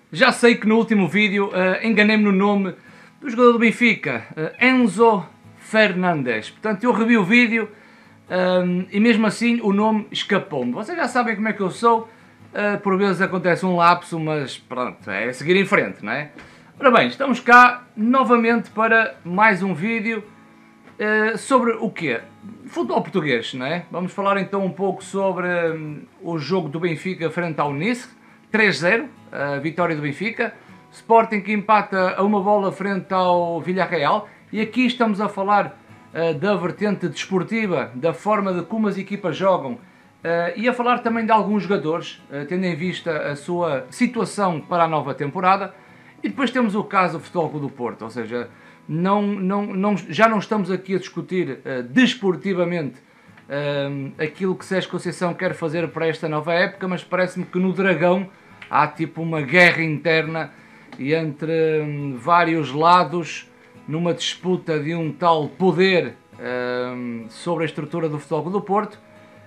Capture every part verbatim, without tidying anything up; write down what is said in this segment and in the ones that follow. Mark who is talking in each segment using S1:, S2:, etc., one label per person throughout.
S1: Já sei que no último vídeo uh, enganei-me no nome do jogador do Benfica, uh, Enzo Fernandes. Portanto, eu revi o vídeo um, e mesmo assim o nome escapou-me. Vocês já sabem como é que eu sou, uh, por vezes acontece um lapso, mas pronto, é seguir em frente, não é? Ora bem, estamos cá novamente para mais um vídeo uh, sobre o quê? Futebol português, não é? Vamos falar então um pouco sobre um, o jogo do Benfica frente ao Nice, três zero, a vitória do Benfica. Sporting que empata a uma bola frente ao Villarreal. E aqui estamos a falar uh, da vertente desportiva, da forma de como as equipas jogam uh, e a falar também de alguns jogadores, uh, tendo em vista a sua situação para a nova temporada. E depois temos o caso do Futebol Clube do Porto, ou seja, não, não, não, já não estamos aqui a discutir uh, desportivamente uh, aquilo que Sérgio Conceição quer fazer para esta nova época, mas parece-me que no Dragão há tipo uma guerra interna e entre um, vários lados numa disputa de um tal poder um, sobre a estrutura do Futebol Clube do Porto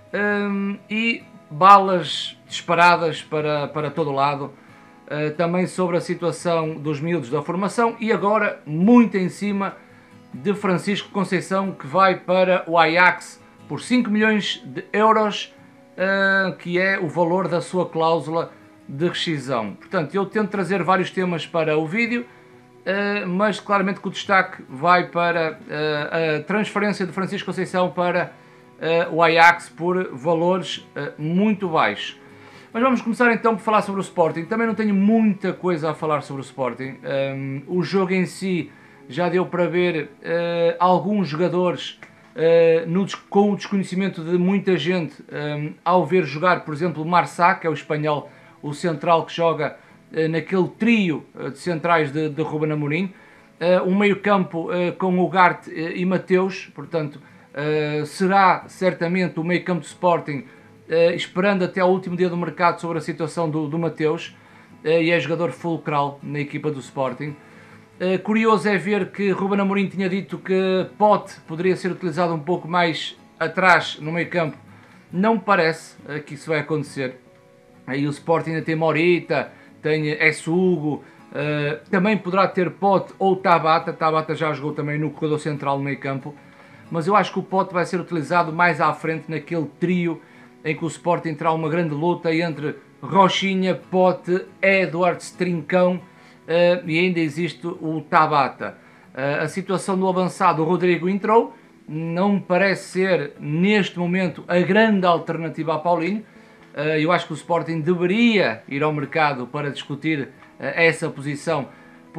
S1: um, e balas disparadas para, para todo lado, uh, também sobre a situação dos miúdos da formação e agora muito em cima de Francisco Conceição, que vai para o Ajax por cinco milhões de euros, uh, que é o valor da sua cláusula de rescisão. Portanto, eu tento trazer vários temas para o vídeo, uh, mas claramente que o destaque vai para uh, a transferência de Francisco Conceição para uh, o Ajax por valores uh, muito baixos. Mas vamos começar então por falar sobre o Sporting. Também não tenho muita coisa a falar sobre o Sporting. Um, o jogo em si já deu para ver uh, alguns jogadores uh, no, com o desconhecimento de muita gente um, ao ver jogar, por exemplo, o Marçá, que é o espanhol, o central que joga uh, naquele trio uh, de centrais de, de Ruben Amorim, uh, um meio campo uh, com Ugarte uh, e Mateus, portanto uh, será certamente o meio campo do Sporting, uh, esperando até ao último dia do mercado sobre a situação do, do Mateus, uh, e é jogador fulcral na equipa do Sporting. Uh, curioso é ver que Ruben Amorim tinha dito que Pote poderia ser utilizado um pouco mais atrás no meio campo. Não me parece uh, que isso vai acontecer. Aí o Sporting ainda tem Morita, tem Essugo, uh, também poderá ter Pote ou Tabata. Tabata já jogou também no corredor central no meio campo, mas eu acho que o Pote vai ser utilizado mais à frente naquele trio em que o Sporting terá uma grande luta entre Rochinha, Pote, Edwards, Trincão uh, e ainda existe o Tabata. Uh, a situação do avançado, o Rodrigo entrou, não me parece ser neste momento a grande alternativa a Paulinho. Eu acho que o Sporting deveria ir ao mercado para discutir essa posição,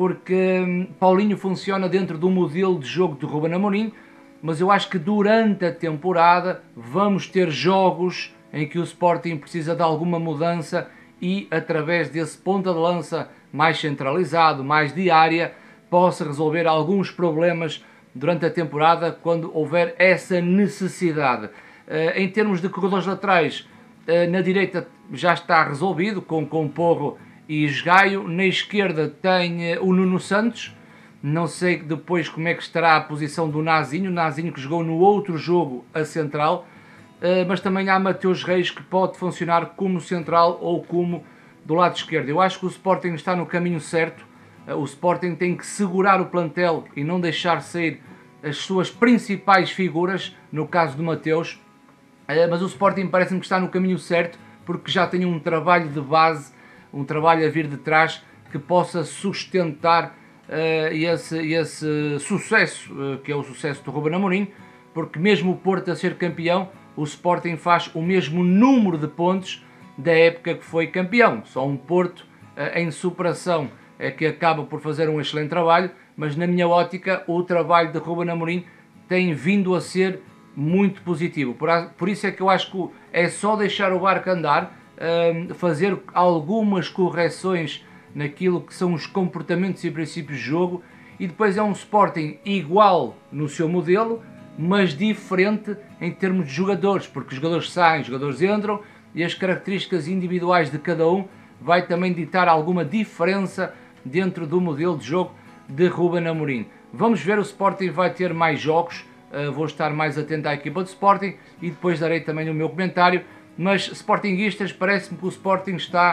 S1: porque Paulinho funciona dentro do modelo de jogo de Ruben Amorim, mas eu acho que durante a temporada vamos ter jogos em que o Sporting precisa de alguma mudança e através desse ponta de lança mais centralizado, mais de área, possa resolver alguns problemas durante a temporada quando houver essa necessidade. Em termos de corredores laterais, na direita já está resolvido com, com Porro e Esgaio. Na esquerda tem o Nuno Santos. Não sei depois como é que estará a posição do Nazinho. Nazinho que jogou no outro jogo a central. Mas também há Mateus Reis, que pode funcionar como central ou como do lado esquerdo. Eu acho que o Sporting está no caminho certo. O Sporting tem que segurar o plantel e não deixar sair as suas principais figuras, no caso do Mateus. Mas o Sporting parece-me que está no caminho certo, porque já tem um trabalho de base, um trabalho a vir de trás, que possa sustentar uh, esse, esse sucesso, uh, que é o sucesso do Ruben Amorim, porque mesmo o Porto a ser campeão, o Sporting faz o mesmo número de pontos da época que foi campeão. Só um Porto uh, em superação é que acaba por fazer um excelente trabalho, mas na minha ótica o trabalho de Ruben Amorim tem vindo a ser muito positivo. Por, por isso é que eu acho que é só deixar o barco andar, um, fazer algumas correções naquilo que são os comportamentos e princípios de jogo, e depois é um Sporting igual no seu modelo, mas diferente em termos de jogadores, porque os jogadores saem, os jogadores entram, e as características individuais de cada um vai também ditar alguma diferença dentro do modelo de jogo de Ruben Amorim. Vamos ver, o Sporting vai ter mais jogos. Uh, vou estar mais atento à equipa do Sporting e depois darei também o meu comentário, mas sportinguistas, parece-me que o Sporting está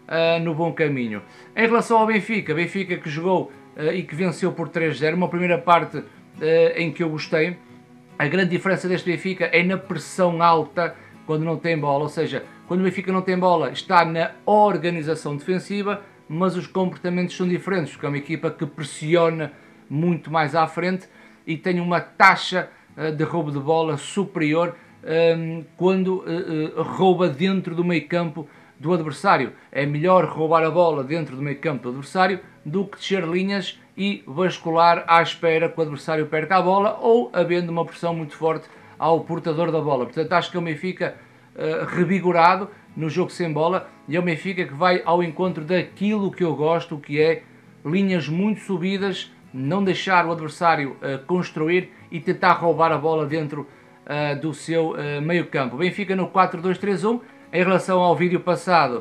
S1: uh, no bom caminho. Em relação ao Benfica, Benfica que jogou uh, e que venceu por três a zero, uma primeira parte uh, em que eu gostei. A grande diferença deste Benfica é na pressão alta quando não tem bola, ou seja, quando o Benfica não tem bola está na organização defensiva, mas os comportamentos são diferentes, porque é uma equipa que pressiona muito mais à frente e tem uma taxa uh, de roubo de bola superior um, quando uh, uh, rouba dentro do meio campo do adversário. É melhor roubar a bola dentro do meio campo do adversário do que descer linhas e bascular à espera que o adversário perca a bola ou havendo uma pressão muito forte ao portador da bola. Portanto, acho que é o Benfica uh, revigorado no jogo sem bola e é o Benfica que vai ao encontro daquilo que eu gosto, que é linhas muito subidas, não deixar o adversário uh, construir e tentar roubar a bola dentro uh, do seu uh, meio campo. O Benfica no quatro dois três um, em relação ao vídeo passado,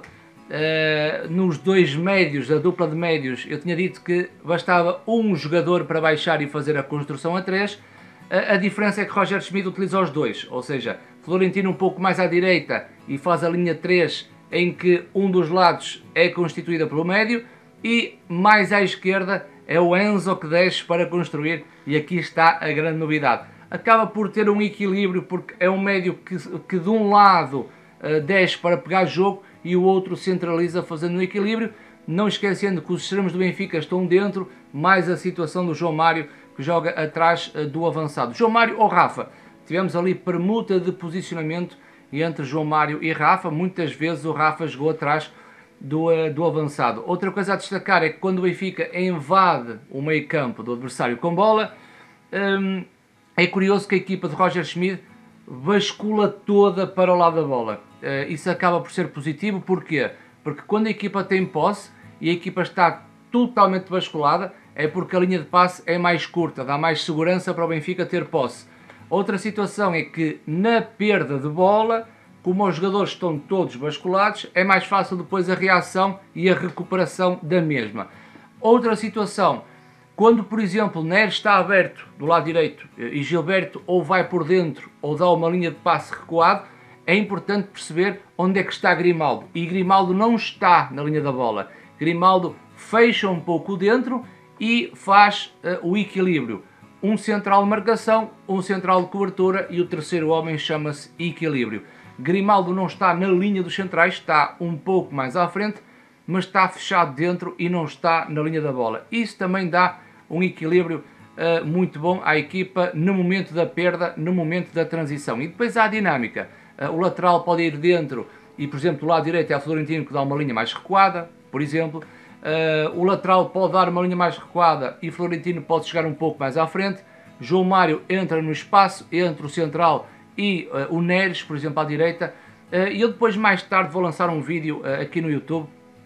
S1: Uh, nos dois médios, a dupla de médios, eu tinha dito que bastava um jogador para baixar e fazer a construção a três. Uh, a diferença é que Roger Schmidt utiliza os dois, ou seja, Florentino um pouco mais à direita e faz a linha três em que um dos lados é constituída pelo médio e mais à esquerda é o Enzo que desce para construir e aqui está a grande novidade. Acaba por ter um equilíbrio porque é um médio que, que de um lado uh, desce para pegar jogo e o outro centraliza fazendo um equilíbrio, não esquecendo que os extremos do Benfica estão dentro, mais a situação do João Mário que joga atrás do avançado. João Mário ou Rafa? Tivemos ali permuta de posicionamento entre João Mário e Rafa, muitas vezes o Rafa jogou atrás do, do avançado. Outra coisa a destacar é que quando o Benfica invade o meio campo do adversário com bola, hum, é curioso que a equipa de Roger Schmidt bascula toda para o lado da bola. Uh, isso acaba por ser positivo, porquê? Porque quando a equipa tem posse e a equipa está totalmente basculada, é porque a linha de passe é mais curta, dá mais segurança para o Benfica ter posse. Outra situação é que na perda de bola, como os jogadores estão todos basculados, é mais fácil depois a reação e a recuperação da mesma. Outra situação, quando por exemplo Neres está aberto do lado direito e Gilberto ou vai por dentro ou dá uma linha de passe recuado, é importante perceber onde é que está Grimaldo. E Grimaldo não está na linha da bola. Grimaldo fecha um pouco dentro e faz uh, o equilíbrio. Um central de marcação, um central de cobertura e o terceiro homem chama-se equilíbrio. Grimaldo não está na linha dos centrais, está um pouco mais à frente, mas está fechado dentro e não está na linha da bola. Isso também dá um equilíbrio uh, muito bom à equipa no momento da perda, no momento da transição. E depois há a dinâmica. Uh, o lateral pode ir dentro e, por exemplo, do lado direito é o Florentino que dá uma linha mais recuada, por exemplo. Uh, o lateral pode dar uma linha mais recuada e Florentino pode chegar um pouco mais à frente. João Mário entra no espaço entre o central e uh, o Neres, por exemplo, à direita. Uh, e eu depois, mais tarde, vou lançar um vídeo uh, aqui no YouTube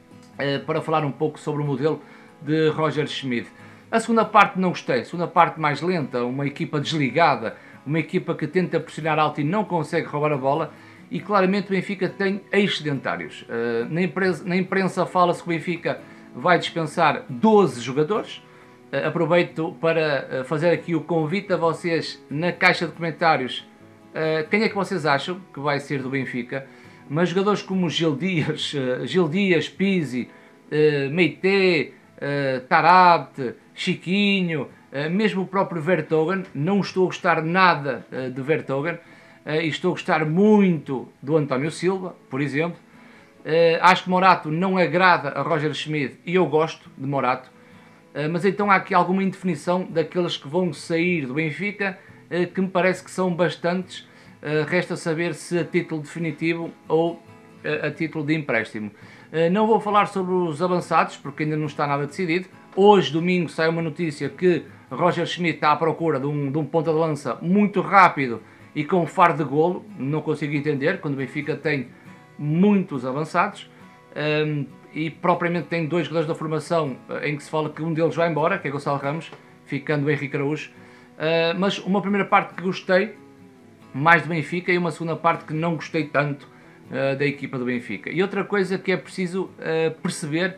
S1: uh, para falar um pouco sobre o modelo de Roger Schmidt. A segunda parte não gostei, a segunda parte mais lenta, uma equipa desligada, uma equipa que tenta pressionar alto e não consegue roubar a bola e claramente o Benfica tem excedentários. Uh, na, imprensa, na imprensa fala-se que o Benfica vai dispensar doze jogadores. Uh, aproveito para uh, fazer aqui o convite a vocês na caixa de comentários. Uh, quem é que vocês acham que vai ser do Benfica? Mas jogadores como Gil Dias, uh, Gil Dias, Pizzi, uh, Meite, uh, Tarapte, Chiquinho, Uh, mesmo o próprio Vertonghen, não estou a gostar nada uh, de Vertonghen uh, e estou a gostar muito do António Silva, por exemplo. Uh, acho que Morato não agrada a Roger Schmidt e eu gosto de Morato, uh, mas então há aqui alguma indefinição daqueles que vão sair do Benfica, uh, que me parece que são bastantes. Uh, resta saber se a título definitivo ou uh, a título de empréstimo. Uh, não vou falar sobre os avançados porque ainda não está nada decidido. Hoje, domingo, sai uma notícia que Roger Schmidt está à procura de um, de um ponta de lança muito rápido e com faro de golo. Não consigo entender, quando o Benfica tem muitos avançados um, e propriamente tem dois jogadores da formação em que se fala que um deles vai embora, que é Gonçalo Ramos, ficando o Henrique Araújo. Uh, mas uma primeira parte que gostei mais do Benfica e uma segunda parte que não gostei tanto uh, da equipa do Benfica. E outra coisa que é preciso uh, perceber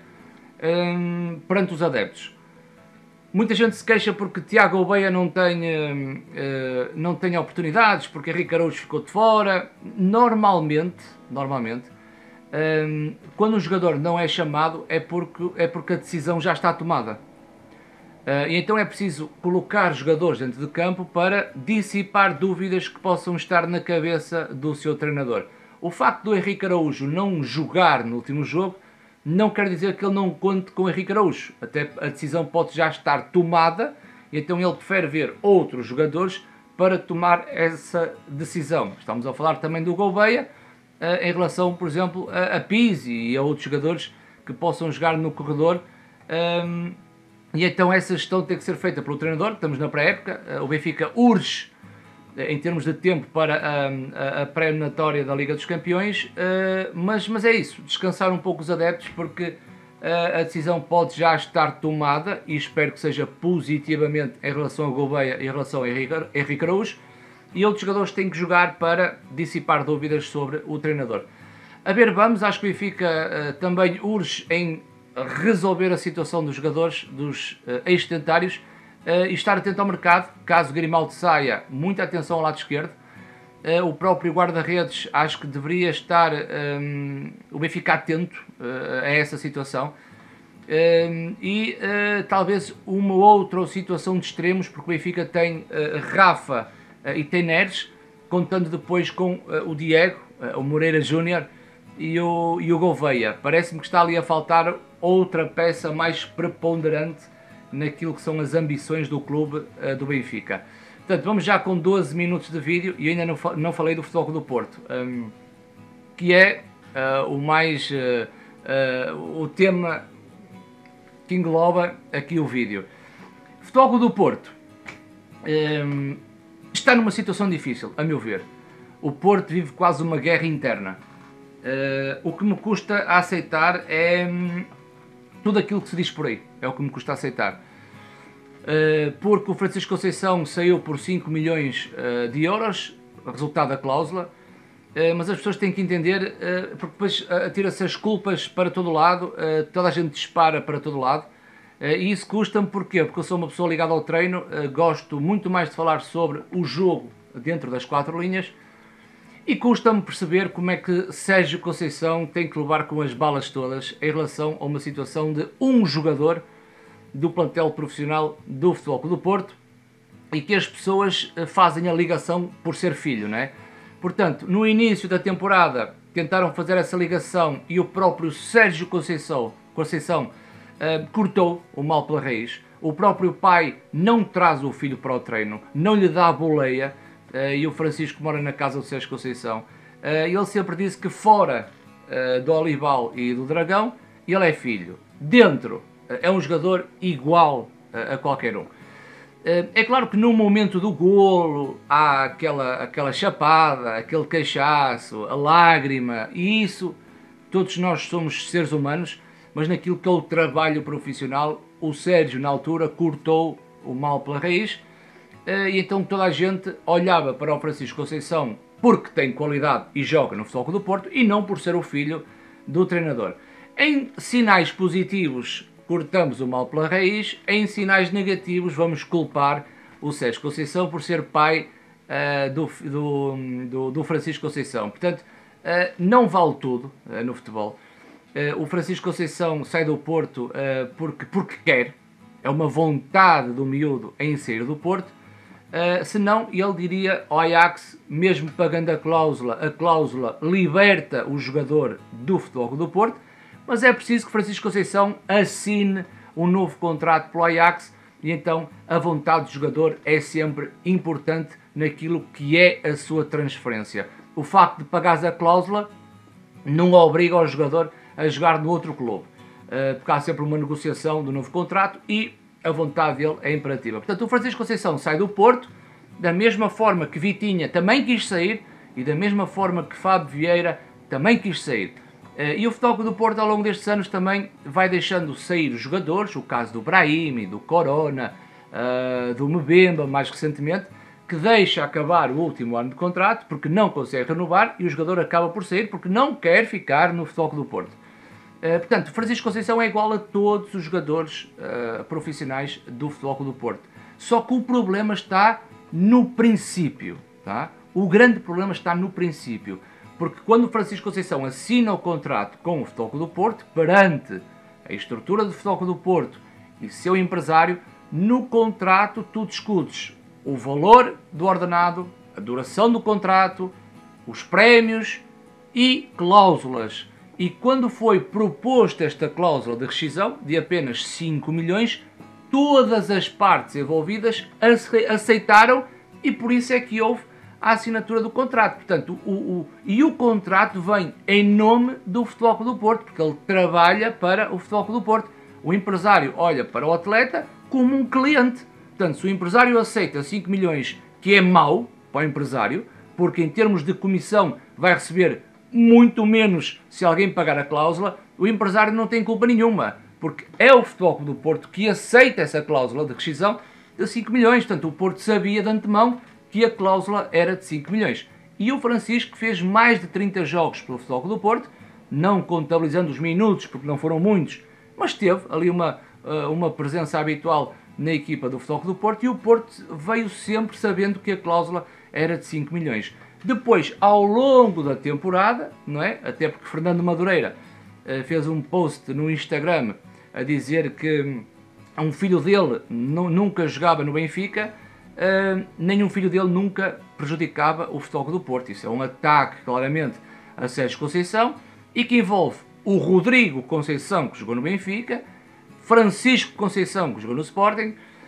S1: um, perante os adeptos. Muita gente se queixa porque Tiago Obeia não tem, uh, uh, não tem oportunidades, porque Henrique Araújo ficou de fora. Normalmente, normalmente Um, quando um jogador não é chamado é porque, é porque a decisão já está tomada. Uh, e então é preciso colocar jogadores dentro de campo para dissipar dúvidas que possam estar na cabeça do seu treinador. O facto do Henrique Araújo não jogar no último jogo não quer dizer que ele não conte com o Henrique Araújo. Até a decisão pode já estar tomada, e então ele prefere ver outros jogadores para tomar essa decisão. Estamos a falar também do Gouveia, uh, em relação, por exemplo, a, a Pizzi e a outros jogadores que possam jogar no corredor. Um, E então essa gestão tem que ser feita pelo treinador. Estamos na pré-época, o Benfica urge, em termos de tempo, para a, a pré-eliminatória da Liga dos Campeões, mas, mas é isso, descansar um pouco os adeptos, porque a decisão pode já estar tomada, e espero que seja positivamente em relação ao Gouveia e em relação a Henrique Araújo, e outros jogadores têm que jogar para dissipar dúvidas sobre o treinador. A ver, vamos, acho que o Benfica também urge em resolver a situação dos jogadores, dos uh, ex-sedentários, uh, e estar atento ao mercado. Caso Grimaldo saia, muita atenção ao lado esquerdo. Uh, o próprio guarda-redes, acho que deveria estar um, o Benfica atento uh, a essa situação. Um, e uh, talvez uma outra situação de extremos, porque o Benfica tem uh, Rafa uh, e tem Neres, contando depois com uh, o Diego, uh, o Moreira Júnior e o, e o Gouveia. Parece-me que está ali a faltar outra peça mais preponderante naquilo que são as ambições do clube uh, do Benfica. Portanto, vamos já com doze minutos de vídeo, e ainda não, não falei do Futebol Clube do Porto, um, que é uh, o mais uh, uh, o tema que engloba aqui o vídeo. Futebol Clube do Porto um, está numa situação difícil, a meu ver. O Porto vive quase uma guerra interna. Uh, o que me custa a aceitar é hum, tudo aquilo que se diz por aí, é o que me custa a aceitar. Uh, porque o Francisco Conceição saiu por cinco milhões uh, de euros, resultado da cláusula, uh, mas as pessoas têm que entender, uh, porque depois uh, atira-se as culpas para todo lado, uh, toda a gente dispara para todo lado, uh, e isso custa-me. Porquê? Porque eu sou uma pessoa ligada ao treino, uh, gosto muito mais de falar sobre o jogo dentro das quatro linhas, e custa-me perceber como é que Sérgio Conceição tem que levar com as balas todas em relação a uma situação de um jogador do plantel profissional do Futebol Clube do Porto, e que as pessoas fazem a ligação por ser filho, não é? Portanto, no início da temporada tentaram fazer essa ligação, e o próprio Sérgio Conceição, Conceição uh, cortou o mal pela raiz. O próprio pai não traz o filho para o treino, não lhe dá a boleia. Uh, e o Francisco mora na casa do Sérgio Conceição. Uh, ele sempre disse que fora uh, do Olival e do Dragão, ele é filho. Dentro, uh, é um jogador igual uh, a qualquer um. Uh, é claro que no momento do golo há aquela, aquela chapada, aquele cachaço, a lágrima, e isso, todos nós somos seres humanos, mas naquilo que é o trabalho profissional, o Sérgio, na altura, cortou o mal pela raiz. E então toda a gente olhava para o Francisco Conceição porque tem qualidade e joga no Futebol Clube do Porto, e não por ser o filho do treinador. Em sinais positivos, cortamos o mal pela raiz. Em sinais negativos, vamos culpar o Sérgio Conceição por ser pai uh, do, do, do, do Francisco Conceição. Portanto, uh, não vale tudo uh, no futebol. Uh, o Francisco Conceição sai do Porto uh, porque, porque quer. É uma vontade do miúdo em sair do Porto. Uh, senão ele diria ao Ajax, mesmo pagando a cláusula, a cláusula liberta o jogador do Futebol Clube do Porto, mas é preciso que Francisco Conceição assine um novo contrato pelo Ajax, e então a vontade do jogador é sempre importante naquilo que é a sua transferência. O facto de pagares a cláusula não obriga o jogador a jogar no outro clube, uh, porque há sempre uma negociação do novo contrato, e a vontade dele é imperativa. Portanto, o Francisco Conceição sai do Porto, da mesma forma que Vitinha também quis sair, e da mesma forma que Fábio Vieira também quis sair. E o Futebol Clube do Porto, ao longo destes anos, também vai deixando sair os jogadores, o caso do Brahimi, do Corona, do Mbemba, mais recentemente, que deixa acabar o último ano de contrato, porque não consegue renovar, e o jogador acaba por sair porque não quer ficar no Futebol Clube do Porto. Uh, portanto, Francisco Conceição é igual a todos os jogadores uh, profissionais do Futebol Clube do Porto. Só que o problema está no princípio, tá? O grande problema está no princípio. Porque quando o Francisco Conceição assina o contrato com o Futebol Clube do Porto, perante a estrutura do Futebol Clube do Porto e seu empresário, no contrato tu discutes o valor do ordenado, a duração do contrato, os prémios e cláusulas. E quando foi proposta esta cláusula de rescisão de apenas cinco milhões, todas as partes envolvidas aceitaram e por isso é que houve a assinatura do contrato. Portanto, o, o, e o contrato vem em nome do Futebol Clube do Porto, porque ele trabalha para o Futebol Clube do Porto. O empresário olha para o atleta como um cliente. Portanto, se o empresário aceita cinco milhões, que é mau para o empresário, porque em termos de comissão vai receber muito menos se alguém pagar a cláusula, o empresário não tem culpa nenhuma, porque é o Futebol Clube do Porto que aceita essa cláusula de rescisão de cinco milhões. Portanto, o Porto sabia de antemão que a cláusula era de cinco milhões. E o Francisco fez mais de trinta jogos pelo Futebol Clube do Porto, não contabilizando os minutos, porque não foram muitos, mas teve ali uma, uma presença habitual na equipa do Futebol Clube do Porto, e o Porto veio sempre sabendo que a cláusula era de cinco milhões. Depois, ao longo da temporada, não é? Até porque Fernando Madureira uh, fez um post no Instagram a dizer que um filho dele nunca jogava no Benfica, uh, nenhum filho dele nunca prejudicava o Futebol Clube do Porto. Isso é um ataque, claramente, a Sérgio Conceição, e que envolve o Rodrigo Conceição, que jogou no Benfica, Francisco Conceição, que jogou no Sporting,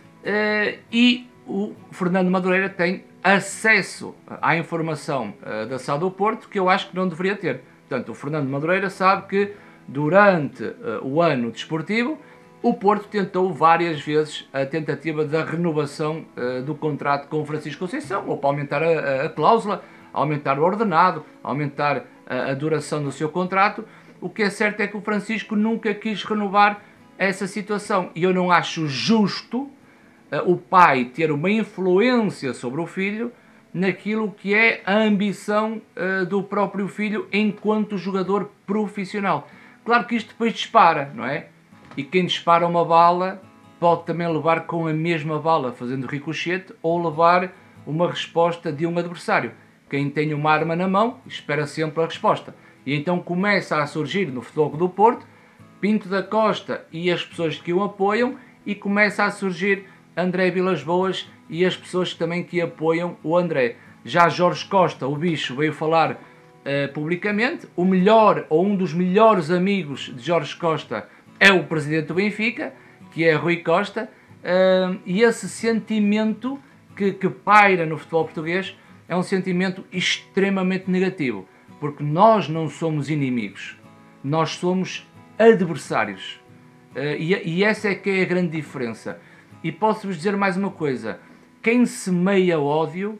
S1: uh, e o Fernando Madureira tem acesso à informação uh, da S A D do Porto, que eu acho que não deveria ter. Portanto, o Fernando Madureira sabe que durante uh, o ano desportivo o Porto tentou várias vezes a tentativa da renovação uh, do contrato com o Francisco Conceição, ou para aumentar a, a, a cláusula, aumentar o ordenado, aumentar a, a duração do seu contrato. O que é certo é que o Francisco nunca quis renovar essa situação, e eu não acho justo Uh, o pai ter uma influência sobre o filho naquilo que é a ambição uh, do próprio filho enquanto jogador profissional. Claro que isto depois dispara, não é? E quem dispara uma bala pode também levar com a mesma bala, fazendo ricochete, ou levar uma resposta de um adversário. Quem tem uma arma na mão espera sempre a resposta. E então começa a surgir no Futebol Clube do Porto Pinto da Costa e as pessoas que o apoiam, e começa a surgir André Vilas-Boas e as pessoas também que apoiam o André. Já Jorge Costa, o bicho, veio falar uh, publicamente. O melhor, ou um dos melhores amigos de Jorge Costa é o presidente do Benfica, que é Rui Costa, uh, e esse sentimento que, que paira no futebol português é um sentimento extremamente negativo, porque nós não somos inimigos, nós somos adversários. Uh, e, e essa é que é a grande diferença. E posso-vos dizer mais uma coisa: quem semeia ódio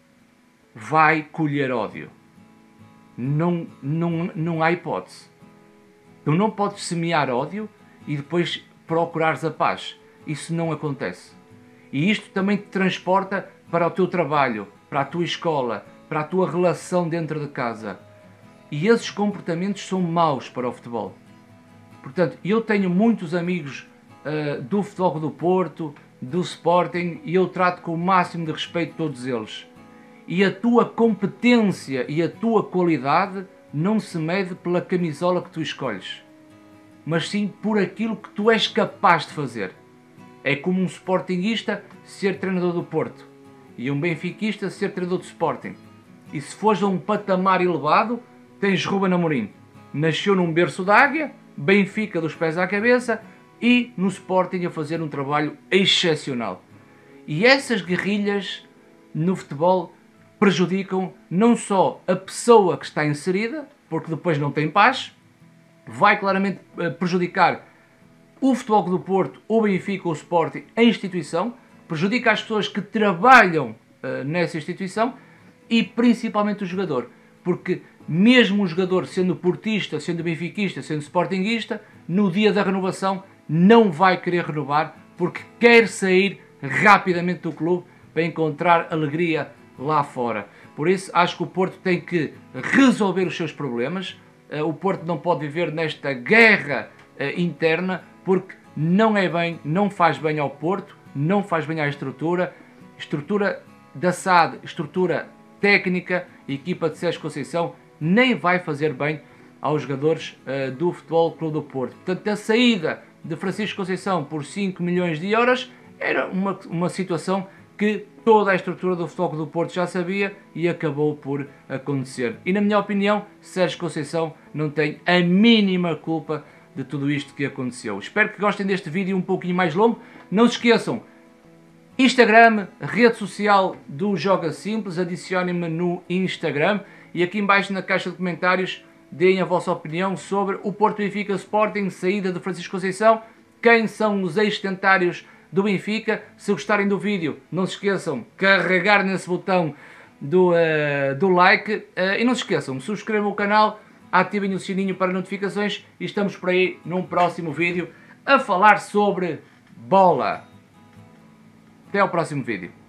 S1: vai colher ódio. Não, não, não há hipótese. Tu não podes semear ódio e depois procurares a paz. Isso não acontece. E isto também te transporta para o teu trabalho, para a tua escola, para a tua relação dentro de casa. E esses comportamentos são maus para o futebol. Portanto, eu tenho muitos amigos Uh, do Futebol do Porto, do Sporting, e eu trato com o máximo de respeito todos eles. E a tua competência e a tua qualidade não se mede pela camisola que tu escolhes, mas sim por aquilo que tu és capaz de fazer. É como um sportinguista ser treinador do Porto e um benfiquista ser treinador do Sporting. E se fores a um patamar elevado, tens Ruben Amorim. Nasceu num berço de águia, Benfica dos pés à cabeça, e no Sporting a fazer um trabalho excepcional. E essas guerrilhas no futebol prejudicam não só a pessoa que está inserida, porque depois não tem paz, vai claramente prejudicar o Futebol do Porto, o Benfica, o Sporting, a instituição, prejudica as pessoas que trabalham uh, nessa instituição, e principalmente o jogador, porque mesmo o jogador sendo portista, sendo benfiquista, sendo sportinguista, no dia da renovação não vai querer renovar, porque quer sair rapidamente do clube para encontrar alegria lá fora. Por isso acho que o Porto tem que resolver os seus problemas. O Porto não pode viver nesta guerra interna, porque não é bem, não faz bem ao Porto, não faz bem à estrutura, estrutura da S A D, estrutura técnica, equipa de Sérgio Conceição, nem vai fazer bem aos jogadores uh, do Futebol Clube do Porto. Portanto, a saída de Francisco Conceição por cinco milhões de euros era uma, uma situação que toda a estrutura do Futebol Clube do Porto já sabia e acabou por acontecer. E na minha opinião, Sérgio Conceição não tem a mínima culpa de tudo isto que aconteceu. Espero que gostem deste vídeo um pouquinho mais longo. Não se esqueçam, Instagram, rede social do Joga Simples, adicionem-me no Instagram e aqui embaixo na caixa de comentários deem a vossa opinião sobre o Porto Benfica Sporting, saída de Francisco Conceição, quem são os ex-tentários do Benfica. Se gostarem do vídeo, não se esqueçam de carregar nesse botão do, uh, do like uh, e não se esqueçam, subscrevam o canal, ativem o sininho para notificações e estamos por aí num próximo vídeo a falar sobre bola. Até ao próximo vídeo.